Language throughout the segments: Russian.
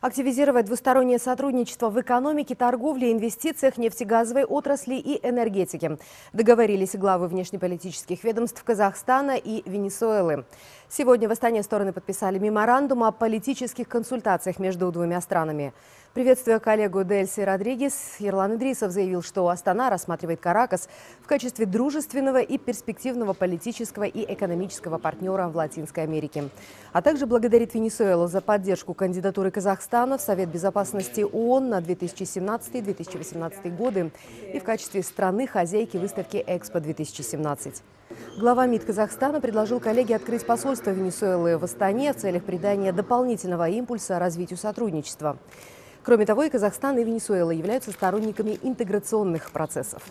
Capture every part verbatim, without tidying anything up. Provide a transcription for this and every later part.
Активизировать двустороннее сотрудничество в экономике, торговле, инвестициях, нефтегазовой отрасли и энергетике. Договорились главы внешнеполитических ведомств Казахстана и Венесуэлы. Сегодня в Астане стороны подписали меморандум о политических консультациях между двумя странами. Приветствуя коллегу Дельси Родригес, Ерлан Идрисов заявил, что Астана рассматривает Каракас в качестве дружественного и перспективного политического и экономического партнера в Латинской Америке. А также благодарит Венесуэлу за поддержку кандидатуры Казахстана в Совет Безопасности ООН на две тысячи семнадцатый — две тысячи восемнадцатый годы и в качестве страны-хозяйки выставки Экспо-две тысячи семнадцать. Глава МИД Казахстана предложил коллеге открыть посольство Венесуэлы в Астане в целях придания дополнительного импульса развитию сотрудничества. Кроме того, и Казахстан, и Венесуэла являются сторонниками интеграционных процессов.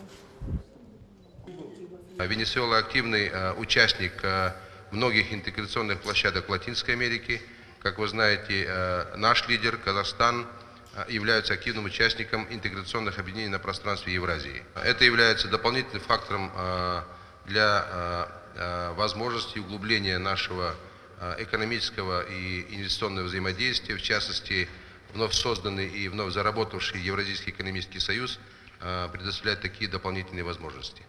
Венесуэла активный э, участник э, многих интеграционных площадок Латинской Америки. Как вы знаете, э, наш лидер Казахстан э, является активным участником интеграционных объединений на пространстве Евразии. Это является дополнительным фактором э, для э, э, возможности углубления нашего э, экономического и инвестиционного взаимодействия, в частности, вновь созданный и вновь заработавший Евразийский экономический союз э, предоставляет такие дополнительные возможности.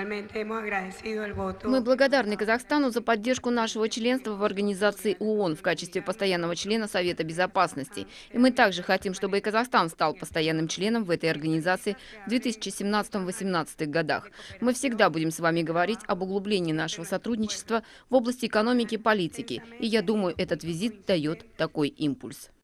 Мы благодарны Казахстану за поддержку нашего членства в организации ООН в качестве постоянного члена Совета Безопасности. И мы также хотим, чтобы и Казахстан стал постоянным членом в этой организации в две тысячи семнадцатом — две тысячи восемнадцатом годах. Мы всегда будем с вами говорить об углублении нашего сотрудничества в области экономики и политики. И я думаю, этот визит дает такой импульс.